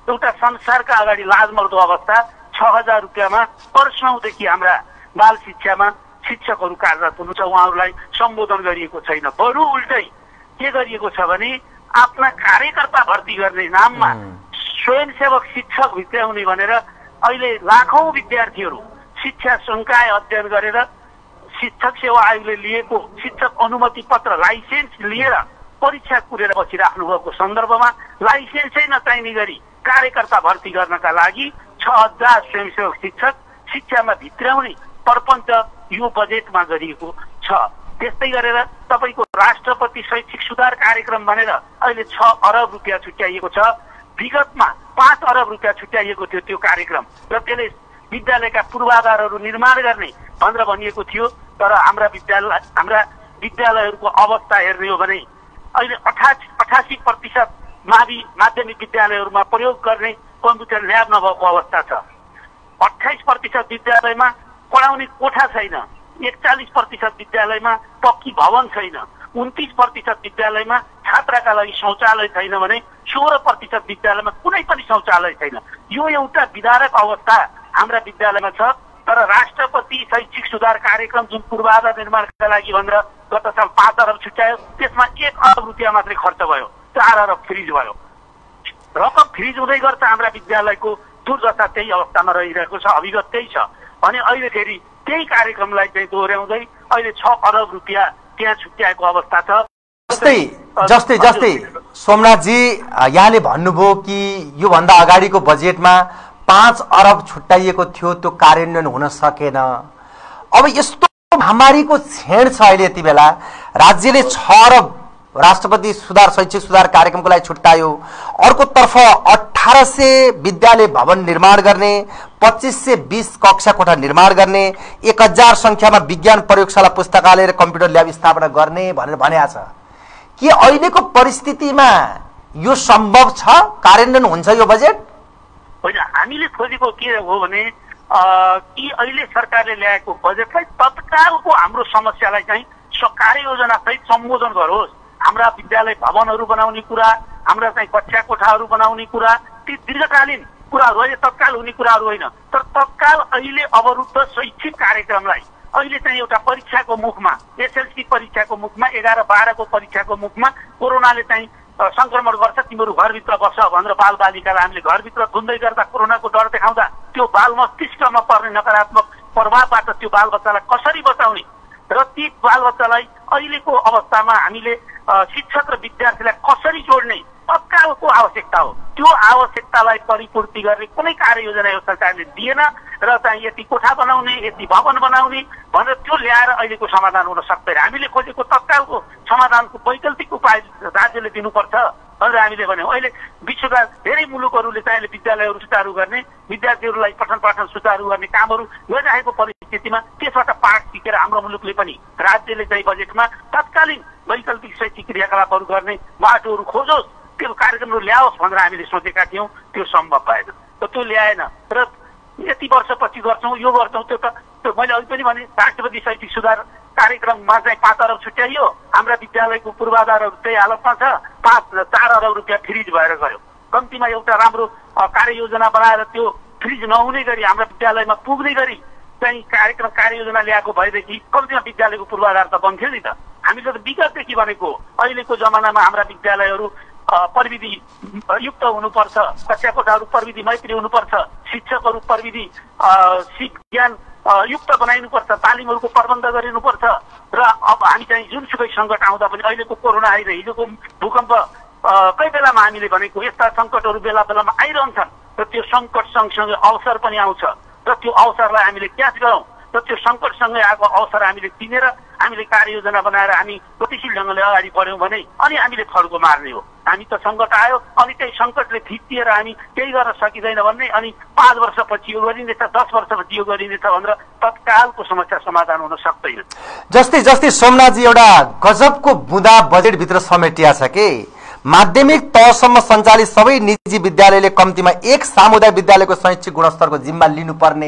D: एउटा संसारका अगाडि लाजमर्दो अवस्था। छ हजार रुपियाँमा वर्षौँदेखि हाम्रा बाल शिक्षामा शिक्षकहरू कार्यरत हुनुहुन्छ, उहाँहरूलाई सम्बोधन गरिएको छैन। बरु उल्टै के गरिएको छ भने आफ्ना कार्यकर्ता भर्ती गर्ने नाममा स्वयंसेवक शिक्षक भित्र्याउने भनेर अहिले लाखौं विद्यार्थीहरू शिक्षा संकाय अध्ययन गरेर शिक्षक सेवा आयोगले लिएको शिक्षक अनुमति पत्र लाइसेन्स लिएर परीक्षा कुरेर बसिराख्नु भएको सन्दर्भमा लाइसेन्सै नचाहिने गरी कार्यकर्ता भर्ती गर्नका लागि छ हजार स्वयंसेवक शिक्षक शिक्षामा भित्र्याउने प्रपञ्च यो बजेटमा गरिएको छ। त्यस्तै गरेर तपाईँको राष्ट्रपति शैक्षिक सुधार कार्यक्रम भनेर अहिले छ अरब रुपियाँ छुट्याइएको छ। विगतमा पाँच अरब रुपियाँ छुट्याइएको थियो त्यो कार्यक्रम र त्यसले विद्यालयका पूर्वाधारहरू निर्माण गर्ने भनेर भनिएको थियो। तर हाम्रा विद्यालय हाम्रा विद्यालयहरूको अवस्था हेर्ने हो भने अहिले अठासी अठासी प्रतिशत मावि माध्यमिक विद्यालयहरूमा प्रयोग गर्ने कम्प्युटर ल्याब नभएको अवस्था छ। अठाइस प्रतिशत विद्यालयमा पढाउने कोठा छैन। एकचालिस प्रतिशत विद्यालयमा पक्की भवन छैन। उन्तिस प्रतिशत विद्यालयमा छात्राका लागि शौचालय छैन भने सोह्र प्रतिशत विद्यालयमा कुनै पनि शौचालय छैन। यो एउटा विदारक अवस्था हाम्रा विद्यालयमा छ। तर राष्ट्रपति शैक्षिक सुधार कार्यक्रम जुन पूर्वाधार निर्माणका लागि भनेर गत साल पाँच अरब छुट्यायो, त्यसमा एक अरब रुपियाँ मात्रै खर्च भयो, चार अरब फ्रिज भयो। रकम फ्रिज हुँदै गर्छ हाम्रा विद्यालयको दुर्दशा त्यही अवस्थामा रहिरहेको छ। अभिगत त्यही छ भने अहिले फेरि त्यही कार्यक्रमलाई चाहिँ दोहोऱ्याउँदै अहिले छ अरब रुपियाँ त्यहाँ छुट्याएको अवस्था छ।
B: जस्तै जस्तै जस्तै सोमनाथजी यहाँले भन्नुभयो कि योभन्दा अगाडिको बजेटमा पाँच अरब छुट्याइएको थियो, त्यो कार्यान्वयन हुन सकेन। अब यस्तो महामारीको छेड छ अहिले, यति बेला राज्यले छ अरब राष्ट्रपति सुधार शैक्षिक सुधार कार्यक्रमको लागि छुट्यायो। अर्कोतर्फ अठारह सय विद्यालय भवन निर्माण गर्ने, पच्चीस सय बीस कक्षा कोठा निर्माण गर्ने, एक हजार संख्यामा विज्ञान प्रयोगशाला पुस्तकालय र कम्प्युटर ल्याब स्थापना गर्ने भनेर भनेको छ। के अहिलेको परिस्थितिमा यो सम्भव छ? कार्यान्वयन हुन्छ यो बजेट?
D: होइन, हामीले खोजेको के हो भने कि अहिले सरकारले ल्याएको बजेटलाई तत्कालको हाम्रो समस्यालाई चाहिँ कार्ययोजना सहित सम्बोधन गरोस्। हाम्रा विद्यालय भवनहरू बनाउने कुरा, हाम्रा चाहिँ कक्षा कोठाहरू बनाउने कुरा, ती दीर्घकालीन कुराहरू अहिले तत्काल हुने कुराहरू होइन। तर तत्काल अहिले अवरुद्ध शैक्षिक कार्यक्रमलाई अहिले चाहिँ एउटा परीक्षाको मुखमा, एसएलसी परीक्षाको मुखमा, एघार बाह्रको परीक्षाको मुखमा कोरोनाले चाहिँ संक्रमण गर्छ, तिमीहरू घरभित्र बस्छ भनेर बाल बालिकालाई हामीले घरभित्र धुन्दै गर्दा कोरोनाको डर देखाउँदा त्यो बाल मस्तिष्कमा पर्ने नकारात्मक प्रभावबाट त्यो बाल बच्चालाई कसरी बचाउने र ती बाल बच्चालाई अहिलेको अवस्थामा हामीले शिक्षक र विद्यार्थीलाई कसरी जोड्ने तत्कालको आवश्यकता हो। त्यो आवश्यकतालाई परिपूर्ति गर्ने कुनै कार्ययोजना यो सरकारले दिएन र चाहिँ यति कोठा बनाउने, यति भवन बनाउने भनेर त्यो ल्याएर अहिलेको समाधान हुन सक्दैन। हामीले खोजेको तत्कालको समाधानको वैकल्पिक उपाय राज्यले दिनुपर्छ भनेर हामीले भन्यौँ। अहिले विश्वका धेरै मुलुकहरूले चाहिँ अहिले विद्यालयहरू सुचारू गर्ने, विद्यार्थीहरूलाई पठन पाठन सुचारू गर्ने कामहरू गरिरहेको परिस्थितिमा त्यसबाट पाठ सिकेर हाम्रो मुलुकले पनि राज्यले चाहिँ बजेटमा तत्कालीन वैकल्पिक शैक्षिक क्रियाकलापहरू गर्ने बाटोहरू खोजोस्, त्यो कार्यक्रमहरू ल्याओस् भनेर हामीले सोचेका थियौँ। त्यो सम्भव भएन, त त्यो ल्याएन। र यति वर्षपछि गर्छौँ, यो गर्छौँ, त्यो त त्यो मैले अघि पनि भने राष्ट्रपति शैक्षिक सुधार कार्यक्रममा चाहिँ पाँच अरब छुट्याइयो, हाम्रा विद्यालयको पूर्वाधारहरू त्यही हालतमा छ, पाँच चार अरब रुपियाँ फ्रिज भएर गयो। कम्तीमा एउटा राम्रो कार्ययोजना बनाएर त्यो फ्रिज नहुने गरी हाम्रा विद्यालयमा पुग्ने गरी चाहिँ कार्यक्रम कार्ययोजना ल्याएको भएदेखि कम्तीमा विद्यालयको पूर्वाधार त बन्थ्यो नि त। हामीले त विगतदेखि भनेको अहिलेको जमानामा हाम्रा विद्यालयहरू प्रविधि युक्त हुनुपर्छ, कक्षा कोठाहरू प्रविधि मैत्री हुनुपर्छ, शिक्षकहरू प्रविधि ज्ञान युक्त बनाइनुपर्छ, तालिमहरूको प्रबन्ध गरिनुपर्छ। र अब हामी चाहिँ जुनसुकै सङ्कट आउँदा पनि अहिलेको कोरोना आएर हिजोको भूकम्प कही बेलामा हामीले भनेको यस्ता सङ्कटहरू बेला बेलामा आइरहन्छन् र त्यो सङ्कट सँगसँगै अवसर पनि आउँछ र त्यो अवसरलाई हामीले क्याच गरौँ र त्यो सङ्कटसँगै आएको अवसर हामीले चिनेर हामीले कार्ययोजना बनाएर हामी गतिशील ढङ्गले अगाडि बढ्यौँ भने अनि हामीले फड्को मार्ने हो। हामी त सङ्कट आयो अनि त्यही सङ्कटले थिचिएर हामी केही गर्न सकिँदैन भन्ने, अनि पाँच वर्षपछि यो गरिनेछ, दस वर्षपछि यो गरिनेछ भनेर तत्कालको समस्या समाधान हुन सक्दैन।
B: जस्तै जस्तै सोमनाथजी एउटा गजबको बुँदा बजेटभित्र समेटिया छ कि माध्यमिक तहसम्म सञ्चालित सबै निजी विद्यालयले कम्तीमा एक सामुदायिक विद्यालयको शैक्षिक गुणस्तरको जिम्मा लिनुपर्ने।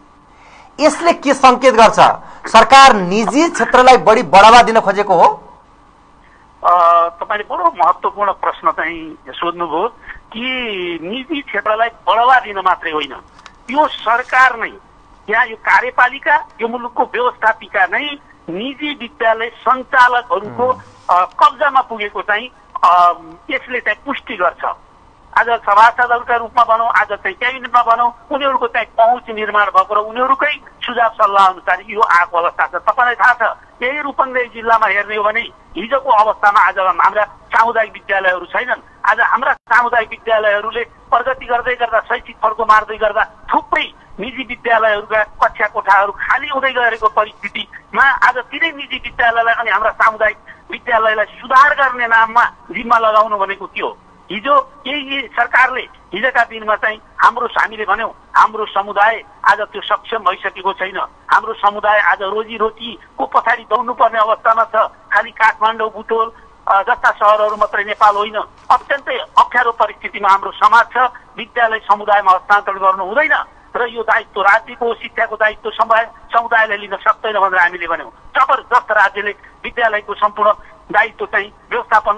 B: यसले के संकेत गर्छ? सरकार निजी क्षेत्रलाई बढी बढावा दिन खोजेको हो?
D: तपाईँले बडो महत्त्वपूर्ण प्रश्न चाहिँ सोध्नुभयो। कि निजी क्षेत्रलाई बढावा दिन मात्रै होइन, यो सरकार नै, यहाँ यो कार्यपालिका, यो मुलुकको व्यवस्थापिका नै निजी विद्यालय सञ्चालकहरूको कब्जामा पुगेको चाहिँ यसले चाहिँ पुष्टि गर्छ। आज सभासदहरूका रूपमा भनौँ, आज चाहिँ क्याबिनेटमा भनौँ, उनीहरूको चाहिँ पहुँच निर्माण भएको र उनीहरूकै सुझाव सल्लाह अनुसार यो आएको अवस्था छ। तपाईँलाई थाहा छ, यही रूपन्देही जिल्लामा हेर्ने हो भने हिजोको अवस्थामा आज हाम्रा सामुदायिक विद्यालयहरू छैनन्। आज हाम्रा सामुदायिक विद्यालयहरूले प्रगति गर्दै गर्दा, शैक्षिक फड्को मार्दै गर्दा थुप्रै निजी विद्यालयहरूका कक्षा कोठाहरू खाली हुँदै गएको परिस्थितिमा आज तिनै निजी विद्यालयलाई अनि हाम्रा सामुदायिक विद्यालयलाई सुधार गर्ने नाममा जिम्मा लगाउनु भनेको के हो? हिजो यही सरकारले हिजोका दिनमा चाहिँ हाम्रो हामीले भन्यौँ हाम्रो समुदाय आज त्यो सक्षम भइसकेको छैन। हाम्रो समुदाय आज रोजीरोटीको पछाडि दौड्नुपर्ने अवस्थामा छ। खालि काठमाडौँ, बुटोल जस्ता सहरहरू मात्रै नेपाल होइन, अत्यन्तै अप्ठ्यारो परिस्थितिमा हाम्रो समाज छ। विद्यालय समुदायमा हस्तान्तरण गर्नु हुँदैन र यो दायित्व राज्यको, शिक्षाको दायित्व समुदाय समुदायले लिन सक्दैन भनेर हामीले भन्यौँ। जबरजस्त राज्यले विद्यालयको सम्पूर्ण दायित्व चाहिँ व्यवस्थापन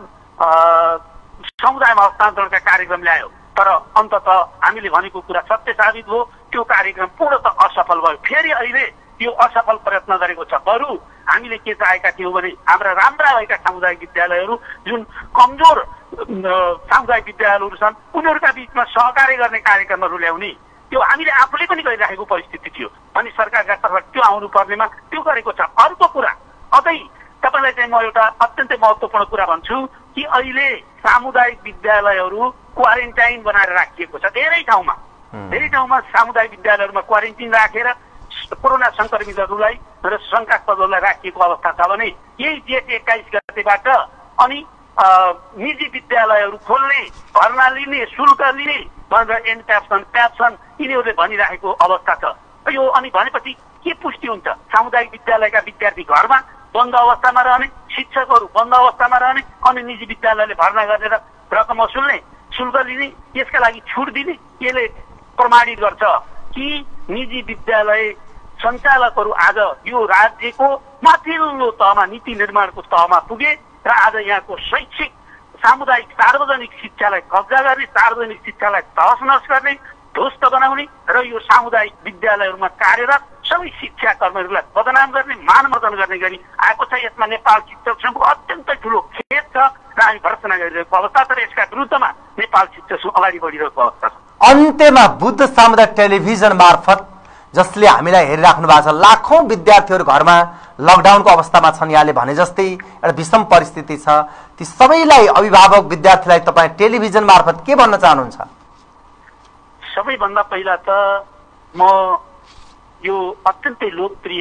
D: समुदायमा हस्तान्तरणका कार्यक्रम ल्यायो, तर अन्ततः हामीले भनेको कुरा सत्य साबित भयो। त्यो कार्यक्रम पूर्णतः असफल भयो। फेरि अहिले त्यो असफल प्रयत्न गरेको छ। बरु हामीले के चाहेका थियौँ भने हाम्रा राम्रा भएका सामुदायिक विद्यालयहरू, जुन कमजोर सामुदायिक विद्यालयहरू छन्, उनीहरूका बिचमा सहकार्य गर्ने कार्यक्रमहरू ल्याउने, त्यो हामीले आफूले पनि गरिराखेको परिस्थिति थियो। अनि सरकारका तर्फबाट त्यो आउनु पर्नेमा त्यो गरेको छ। अर्को कुरा अझै तपाईँलाई चाहिँ म एउटा अत्यन्तै महत्त्वपूर्ण कुरा भन्छु कि अहिले सामुदायिक विद्यालयहरू क्वारेन्टाइन बनाएर राखिएको छ। धेरै ठाउँमा धेरै ठाउँमा सामुदायिक विद्यालयहरूमा क्वारेन्टाइन राखेर कोरोना सङ्क्रमितहरूलाई र शङ्कास्पदहरूलाई राखिएको अवस्था छ भने यही जेठ एक्काइस गतेबाट अनि निजी विद्यालयहरू खोल्ने, भर्ना लिने, शुल्क लिने भनेर एनप्याप्सन प्याप्सन यिनीहरूले भनिराखेको अवस्था छ। यो अनि भनेपछि के पुष्टि हुन्छ? सामुदायिक विद्यालयका विद्यार्थी घरमा बन्द अवस्थामा रहने, शिक्षकहरू बन्द अवस्थामा रहने, अनि निजी विद्यालयले भर्ना गरेर रकम वसुल्ने, शुल्क लिने, यसका लागि छुट दिने। यसले प्रमाणित गर्छ कि निजी विद्यालय सञ्चालकहरू आज यो राज्यको माथिल्लो तहमा, नीति निर्माणको तहमा पुगे र आज यहाँको शैक्षिक सामुदायिक सार्वजनिक शिक्षालाई कब्जा गर्ने, सार्वजनिक शिक्षालाई तहस नहस गर्ने, ध्वस्त बनाउने र यो सामुदायिक विद्यालयहरूमा कार्यरत सबै शिक्षा कर्मीहरूलाई बदनाम गर्ने, मानमर्दन गर्ने गरी आएको छ। यसमा नेपाल शिक्षक सङ्घको अत्यन्तै ठुलो खेद छ र हामी भर्सना गरिरहेको अवस्था छ र यसका विरुद्धमा नेपाल शिक्षक सङ्घ अगाडि बढिरहेको अवस्था छ।
B: अन्त्यमा बुद्ध सामुदायिक टेलिभिजन मार्फत जसले हामीलाई हेरिराख्नु भएको छ, लाखौँ विद्यार्थीहरू घरमा लकडाउनको अवस्थामा छन्, यहाँले भने जस्तै एउटा विषम परिस्थिति छ, ती सबैलाई, अभिभावक विद्यार्थीलाई तपाईँ टेलिभिजन मार्फत के भन्न चाहनुहुन्छ?
D: सबैभन्दा पहिला त म यो अत्यन्तै लोकप्रिय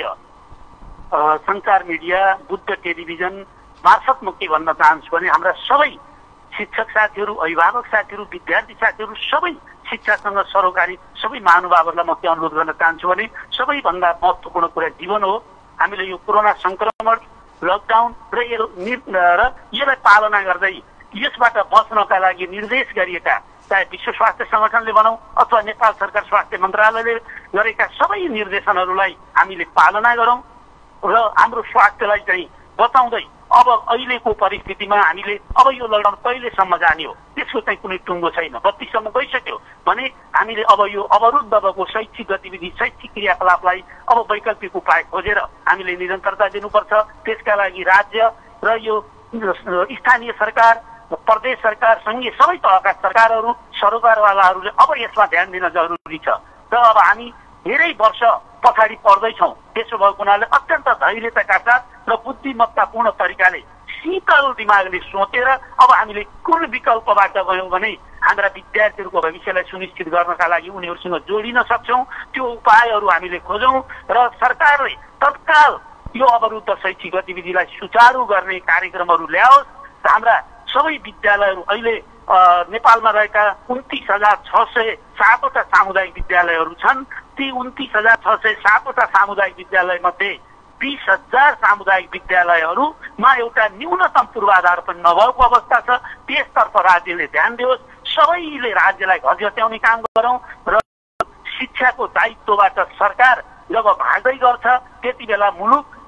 D: सञ्चार मिडिया बुद्ध टेलिभिजन मार्फत म के भन्न चाहन्छु भने हाम्रा सबै शिक्षक साथीहरू, अभिभावक साथीहरू, विद्यार्थी साथीहरू, सबै शिक्षासँग सरोकारी सबै महानुभावहरूलाई म के अनुरोध गर्न चाहन्छु भने सबैभन्दा महत्त्वपूर्ण कुरा जीवन हो। हामीले यो कोरोना सङ्क्रमण, लकडाउन र यसलाई पालना गर्दै यसबाट बच्नका लागि निर्देश गरिएका, चाहे विश्व स्वास्थ्य सङ्गठनले भनौँ अथवा नेपाल सरकार स्वास्थ्य मन्त्रालयले गरेका सबै निर्देशनहरूलाई हामीले पालना गरौँ र हाम्रो स्वास्थ्यलाई चाहिँ बचाउँदै अब अहिलेको परिस्थितिमा हामीले अब यो लकडाउन कहिलेसम्म जाने हो त्यसको चाहिँ कुनै टुङ्गो छैन। बत्तीसम्म गइसक्यो भने हामीले अब यो अवरुद्ध भएको शैक्षिक गतिविधि, शैक्षिक क्रियाकलापलाई अब वैकल्पिक उपाय खोजेर हामीले निरन्तरता दिनुपर्छ। त्यसका लागि राज्य र यो स्थानीय सरकार, प्रदेश सरकार, सङ्घीय सबै तहका सरकारहरू, सरोकारवालाहरूले अब यसमा ध्यान दिन जरुरी छ। र अब हामी धेरै वर्ष पछाडि पर्दैछौँ। त्यसो भएको हुनाले अत्यन्त धैर्यताका साथ र बुद्धिमत्तापूर्ण तरिकाले शीतल दिमागले सोचेर अब हामीले कुन विकल्पबाट गयौँ भने हाम्रा विद्यार्थीहरूको भविष्यलाई सुनिश्चित गर्नका लागि उनीहरूसँग जोडिन सक्छौँ, त्यो उपायहरू हामीले खोजौँ र सरकारले तत्काल यो अवरुद्ध शैक्षिक गतिविधिलाई सुचारू गर्ने कार्यक्रमहरू ल्याओस्। हाम्रा सबै विद्यालयहरू अहिले नेपालमा रहेका उन्तिस हजार छ सय सातवटा सामुदायिक विद्यालयहरू छन्। ती उन्तिस हजार छ सय सातवटा सामुदायिक विद्यालय मध्ये बिस हजार सामुदायिक विद्यालयहरूमा एउटा न्यूनतम पूर्वाधार पनि नभएको अवस्था छ। त्यसतर्फ राज्यले ध्यान दियोस्। सबैले राज्यलाई घस्याउने काम गरौँ र शिक्षाको दायित्वबाट सरकार जब भाग्दै गर्छ त्यति बेला मुलुक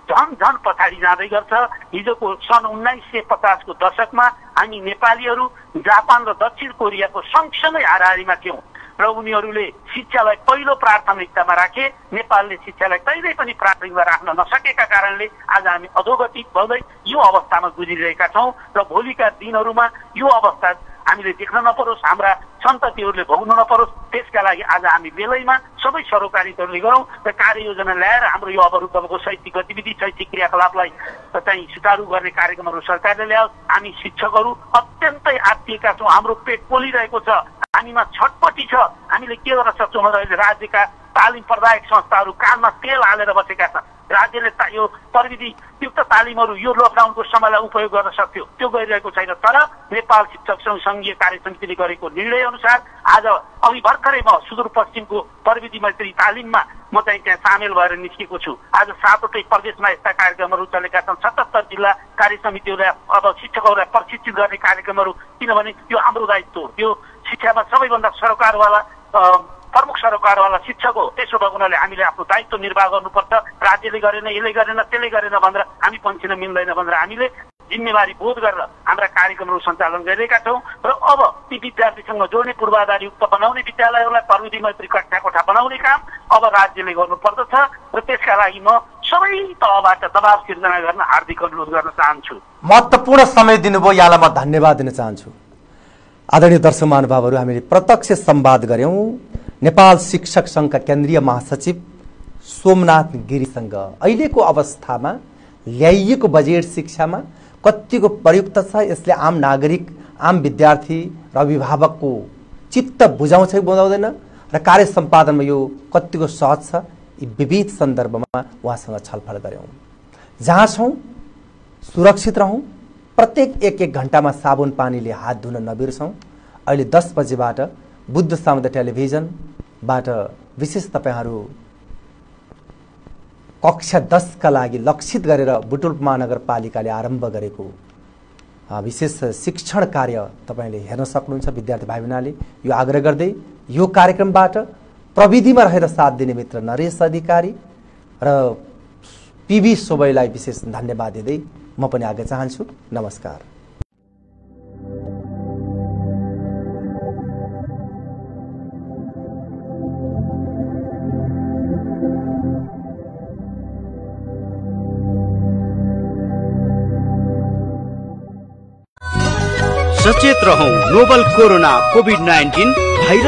D: झन झन पछाडि जाँदै गर्छ। हिजोको सन् उन्नाइस सय पचासको दशकमा हामी नेपालीहरू जापान र दक्षिण कोरियाको सँगसँगै हाराहारीमा थियौँ र उनीहरूले शिक्षालाई पहिलो प्राथमिकतामा राखे। नेपालले शिक्षालाई कहिल्यै पनि प्राथमिकतामा राख्न नसकेका कारणले आज हामी अधोगति भउँदै यो अवस्थामा गुज्रिरहेका छौँ र भोलिका दिनहरूमा यो अवस्था हामीले देख्न नपरोस्, हाम्रा सन्ततिहरूले भोग्नु नपरोस्, त्यसका लागि आज हामी बेलैमा सबै सरोकारीहरूले गरौँ र कार्ययोजना ल्याएर हाम्रो यो अवरुद्धको शैक्षिक गतिविधि शैक्षिक क्रियाकलापलाई चाहिँ सुचारू गर्ने कार्यक्रमहरू सरकारले ल्याओस्। हामी शिक्षकहरू अत्यन्तै आत्तिएका छौँ, हाम्रो पेट पोलिरहेको छ, हामीमा छटपटी छ, हामीले के गर्न सक्छौँ भने अहिले राज्यका तालिम प्रदायक संस्थाहरू कानमा तेल हालेर बसेका छन्। राज्यले यो प्रविधि युक्त तालिमहरू यो लकडाउनको समयलाई उपयोग गर्न सक्थ्यो, त्यो गरिरहेको छैन। तर नेपाल शिक्षक सङ्घ सङ्घीय कार्य समितिले गरेको निर्णय अनुसार आज अघि भर्खरै म सुदूरपश्चिमको प्रविधि मैत्री तालिममा म चाहिँ त्यहाँ सामेल भएर निस्केको छु। आज सातवटै प्रदेशमा यस्ता कार्यक्रमहरू चलेका छन्। सतहत्तर जिल्ला कार्य समितिहरूलाई अब शिक्षकहरूलाई प्रशिक्षित गर्ने कार्यक्रमहरू, किनभने यो हाम्रो दायित्व हो। यो शिक्षामा सबैभन्दा सरकारवाला प्रमुख सरकारवाला शिक्षक हो। त्यसो भए उनीहरूले हामीले आफ्नो दायित्व निर्वाह गर्नुपर्छ। राज्यले गरेन, यसले गरेन, त्यसले गरेन भनेर हामी पन्छिन मिल्दैन भनेर हामीले जिम्मेवारी बोध गरेर हाम्रा कार्यक्रमहरू सञ्चालन गरिरहेका छौँ र अब ती विद्यार्थीसँग जोड्ने पूर्वाधारयुक्त बनाउने विद्यालयहरूलाई प्रविधि मैत्री कक्षा कोठा बनाउने काम अब राज्यले गर्नुपर्दछ र त्यसका लागि म सबै तहबाट दबाव सिर्जना गर्न हार्दिक अनुरोध गर्न चाहन्छु।
B: महत्त्वपूर्ण समय दिनुभयो, यहाँलाई म धन्यवाद दिन चाहन्छु। आदरणीय दर्शक महानुभावहरू, हामीले प्रत्यक्ष संवाद गऱ्यौँ नेपाल शिक्षक सङ्घका केन्द्रीय महासचिव सोमनाथ गिरीसँग। अहिलेको अवस्थामा ल्याइएको बजेट शिक्षामा कतिको प्रयुक्त छ, यसले आम नागरिक आम विद्यार्थी र अभिभावकको चित्त बुझाउँछ कि बुझाउँदैन र कार्य सम्पादनमा यो कतिको सहज छ, यी विविध सन्दर्भमा उहाँसँग छलफल गऱ्यौँ। जहाँ छौँ सुरक्षित रहौँ, प्रत्येक एक एक घन्टामा साबुन पानीले हात धुन नबिर्सौँ। अहिले दस बजेबाट बुद्ध सामुदायिक टेलिभिजनबाट विशेष तपाईहरू कक्षा दसका लागि लक्षित गरेर बुटुल महानगरपालिकाले आरम्भ गरेको विशेष शिक्षण कार्य तपाईँले हेर्न सक्नुहुन्छ। विद्यार्थी भाइ बहिनीले यो आग्रह गर्दै यो कार्यक्रमबाट प्रविधिमा रहेर साथ दिने मित्र नरेश अधिकारी र पिबी सोबैलाई विशेष धन्यवाद दिँदै म पनि आग्रह चाहन्छु। नमस्कार।
E: सचेत रहौं, novel corona covid nineteen virus